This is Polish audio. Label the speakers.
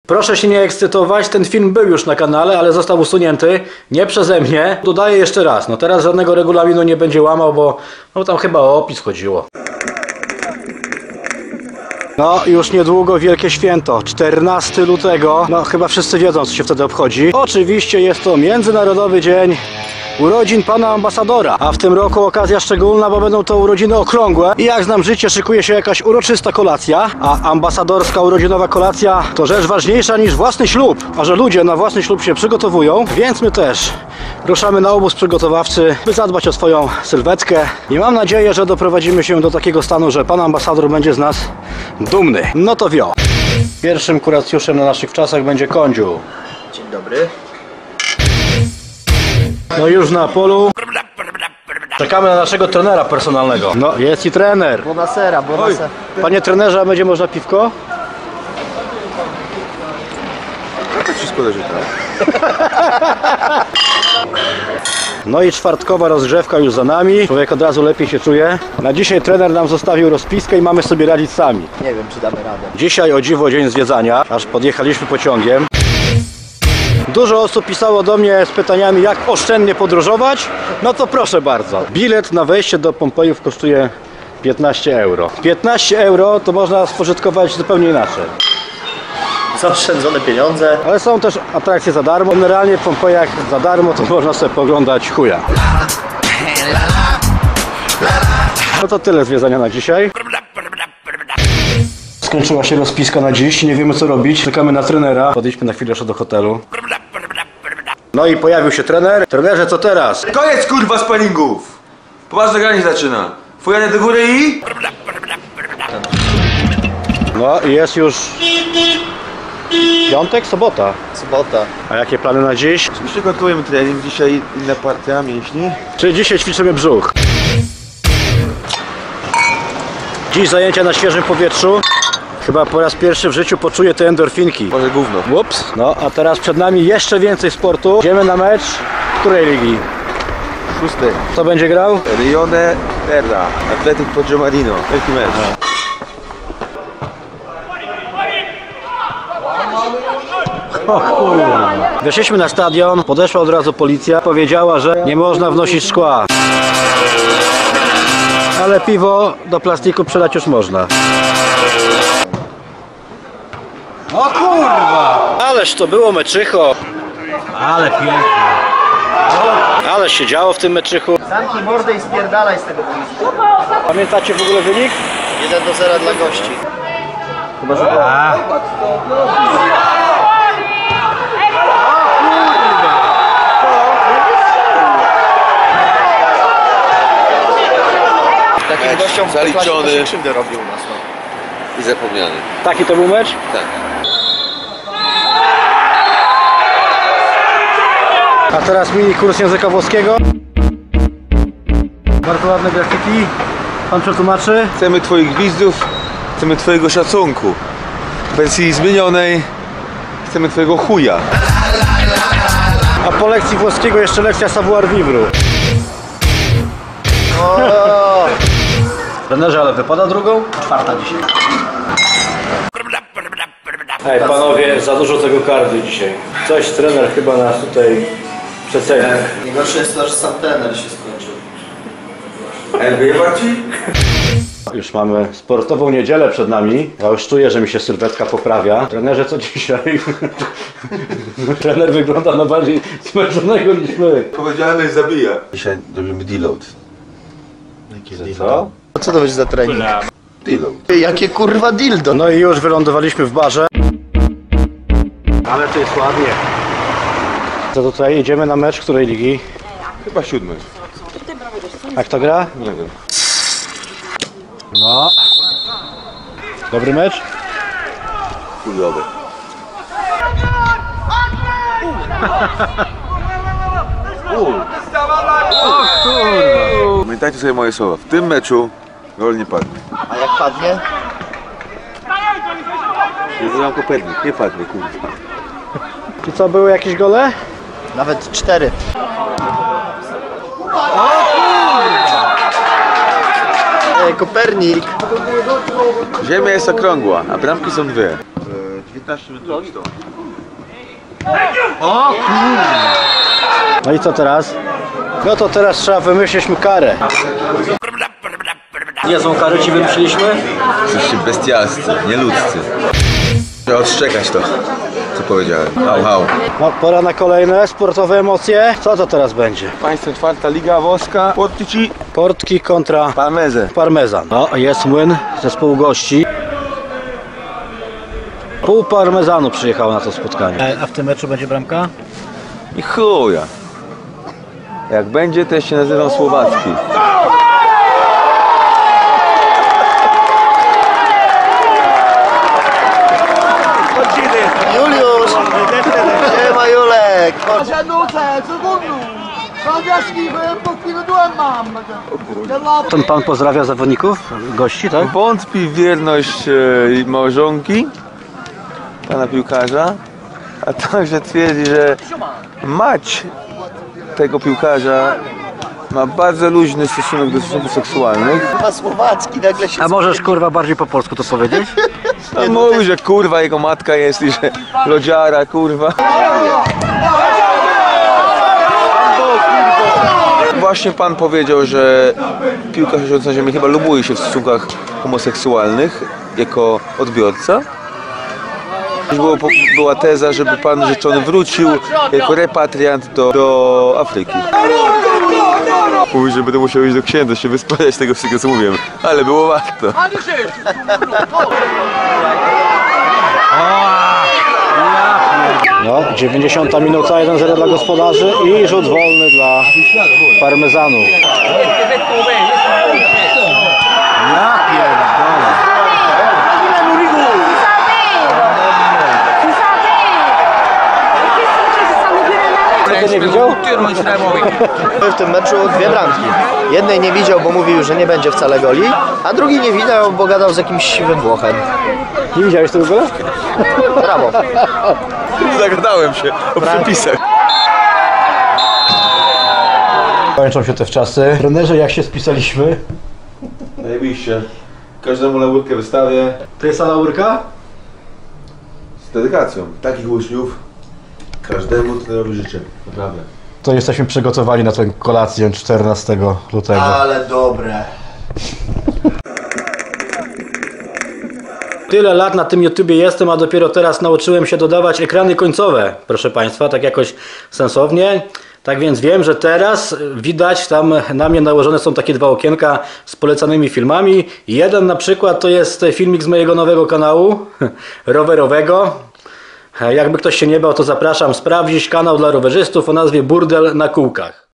Speaker 1: Proszę się nie ekscytować, ten film był już na kanale, ale został usunięty, nie przeze mnie. Dodaję jeszcze raz, no teraz żadnego regulaminu nie będzie łamał, bo no tam chyba o opis chodziło. No już niedługo wielkie święto, 14 lutego, no chyba wszyscy wiedzą, co się wtedy obchodzi. Oczywiście jest to Międzynarodowy Dzień Urodzin Pana Ambasadora, a w tym roku okazja szczególna, bo będą to urodziny okrągłe i jak znam życie, szykuje się jakaś uroczysta kolacja, a ambasadorska urodzinowa kolacja to rzecz ważniejsza niż własny ślub, a że ludzie na własny ślub się przygotowują, więc my też ruszamy na obóz przygotowawczy, by zadbać o swoją sylwetkę i mam nadzieję, że doprowadzimy się do takiego stanu, że Pan Ambasador będzie z nas dumny. No to wio! Pierwszym kuracjuszem na naszych wczasach będzie Kądziu.
Speaker 2: Dzień dobry.
Speaker 1: No już na polu. Czekamy na naszego trenera personalnego. No jest i trener.
Speaker 2: Bonasera, bonasera.
Speaker 1: Panie trenerze, a będzie można piwko?
Speaker 3: To wszystko leży tam.
Speaker 1: No i czwartkowa rozgrzewka już za nami. Człowiek od razu lepiej się czuje. Na dzisiaj trener nam zostawił rozpiskę i mamy sobie radzić sami.
Speaker 2: Nie wiem, czy damy radę.
Speaker 1: Dzisiaj o dziwo dzień zwiedzania, aż podjechaliśmy pociągiem. Dużo osób pisało do mnie z pytaniami, jak oszczędnie podróżować. No to proszę bardzo. Bilet na wejście do Pompejów kosztuje 15 euro. 15 euro to można spożytkować zupełnie inaczej.
Speaker 2: Zaoszczędzone pieniądze.
Speaker 1: Ale są też atrakcje za darmo. Generalnie w Pompejach za darmo to można sobie poglądać chuja. No to tyle zwiedzania na dzisiaj. Skończyła się rozpiska na dziś, nie wiemy co robić. Czekamy na trenera. Podejdźmy na chwilę jeszcze do hotelu. No i pojawił się trener. Trenerze, co teraz?
Speaker 3: Koniec kurwa sparingów! Poważne granie zaczyna. Fujanie do góry i...
Speaker 1: No i jest już piątek, sobota.
Speaker 2: Sobota.
Speaker 1: A jakie plany na dziś?
Speaker 3: Przygotujemy trening, dzisiaj inna partia mięśni.
Speaker 1: Czyli dzisiaj ćwiczymy brzuch. Dziś zajęcia na świeżym powietrzu. Chyba po raz pierwszy w życiu poczuję te endorfinki.
Speaker 3: Może gówno.
Speaker 1: Ups. No a teraz przed nami jeszcze więcej sportu. Idziemy na mecz której ligi?
Speaker 3: 6.
Speaker 1: Kto będzie grał?
Speaker 3: Rione Terra, Atletic Poggio Marino. Wielki mecz.
Speaker 1: O kurwa. Weszliśmy na stadion, podeszła od razu policja, powiedziała, że nie można wnosić szkła. Ale piwo do plastiku przelać już można. O kurwa! Ależ to było meczycho. Ale pięknie. Ale się działo w tym meczychu.
Speaker 2: Zamknij mordę i spierdalaj z tego boiska.
Speaker 1: Pamiętacie w ogóle wynik?
Speaker 2: 1-0 dla gości.
Speaker 1: Chyba, że...
Speaker 2: Takim gościom w tej klasie to
Speaker 3: zaliczony.
Speaker 2: się krzywdę robił u nas. No.
Speaker 3: I zapomniany.
Speaker 1: Taki to był mecz?
Speaker 3: Tak.
Speaker 1: A teraz mini kurs języka włoskiego. Bardzo ładne graffiti. Pan przetłumaczy?
Speaker 3: Chcemy twoich gwizdów, chcemy twojego szacunku. W wersji zmienionej chcemy twojego chuja.
Speaker 1: A po lekcji włoskiego jeszcze lekcja savoir vivre. Trenerze, ale wypada drugą? Czwarta dzisiaj. Ej panowie, za dużo tego kardy dzisiaj. Coś trener chyba nas tutaj przecenia.
Speaker 2: Najgorsze jest to, że sam trener się skończył.
Speaker 3: NBA ci?
Speaker 1: Już mamy sportową niedzielę przed nami. Ja już czuję, że mi się sylwetka poprawia. Trenerze, co dzisiaj? Trener wygląda na bardziej zmęczonego niż my.
Speaker 3: Powiedziałem, zabija. Dzisiaj robimy deload.
Speaker 1: Co?
Speaker 2: Co to będzie za trening?
Speaker 3: Deload.
Speaker 2: Jakie kurwa dildo?
Speaker 1: No i już wylądowaliśmy w barze. Ale to jest ładnie. To tutaj idziemy na mecz której ligi?
Speaker 3: Chyba 7.
Speaker 1: Jak to gra?
Speaker 3: Nie wiem.
Speaker 1: No. Dobry mecz?
Speaker 3: Chujowy. Pamiętajcie sobie moje słowa. W tym meczu gol nie padnie.
Speaker 2: A jak padnie?
Speaker 3: Nie znam Kopernik, nie padnie, kurwa.
Speaker 1: I co, były jakieś gole?
Speaker 2: Nawet 4. Ej, Kopernik!
Speaker 3: Ziemia jest okrągła, a bramki są dwie. 15 minut stąd.
Speaker 1: No i co teraz? No to teraz trzeba wymyślić mu karę. Niezłą karę ci wymyśliliśmy?
Speaker 3: Jesteście bestialscy, nieludzcy. Trzeba odszczekać to, co powiedziałem. Hał, hał.
Speaker 1: No, pora na kolejne sportowe emocje. Co to teraz będzie?
Speaker 3: Państwo czwarta liga włoska. Portici.
Speaker 1: Portki kontra
Speaker 3: Parmeze.
Speaker 1: parmezan. No, jest młyn zespołu gości. Pół parmezanu przyjechał na to spotkanie. A w tym meczu będzie bramka?
Speaker 3: I chuja. Jak będzie, to się nazywam Słowacki.
Speaker 2: Juliusz! Siema Julek! Chodź.
Speaker 1: Ten pan pozdrawia zawodników, gości, tak?
Speaker 3: Wątpi w wierność małżonki, pana piłkarza, a także twierdzi, że mać tego piłkarza ma bardzo luźny stosunek do stosunków seksualnych.
Speaker 2: Chyba Słowacki nagle się...
Speaker 1: A możesz kurwa bardziej po polsku to powiedzieć?
Speaker 3: A mówi, że kurwa jego matka jest i że lodziara, kurwa. Właśnie pan powiedział, że piłka siedząca na ziemi chyba lubuje się w stosunkach homoseksualnych jako odbiorca. Była teza, żeby pan życzony wrócił jako repatriant do Afryki. Mówi, że będę musiał iść do księdza, się wyspać tego wszystkiego, co mówiłem, ale było warto.
Speaker 1: No, 90 minuta, 1-0 dla gospodarzy i rzut wolny dla parmezanu. Ja pierdolę. Tego nie widział?
Speaker 2: W tym meczu dwie bramki. Jednej nie widział, bo mówił, że nie będzie wcale goli, a drugiej nie widział, bo gadał z jakimś siwym Włochem.
Speaker 1: Nie widziałeś tego gola?
Speaker 2: Brawo.
Speaker 3: Zagadałem się o przepisach.
Speaker 1: Kończą się te wczasy. Trenerze, jak się spisaliśmy?
Speaker 3: Zajebiście. Każdemu laurkę wystawię.
Speaker 1: To jest ta laurka?
Speaker 3: Z dedykacją. Takich uczniów każdemu trenerowi życzę. Naprawdę.
Speaker 1: To jesteśmy przygotowani na tę kolację 14 lutego.
Speaker 2: Ale dobre.
Speaker 1: Tyle lat na tym YouTubie jestem, a dopiero teraz nauczyłem się dodawać ekrany końcowe, proszę Państwa, tak jakoś sensownie. Tak więc wiem, że teraz widać, tam na mnie nałożone są takie dwa okienka z polecanymi filmami. Jeden na przykład to jest filmik z mojego nowego kanału rowerowego. Jakby ktoś się nie bał, to zapraszam sprawdzić kanał dla rowerzystów o nazwie Burdel na kółkach.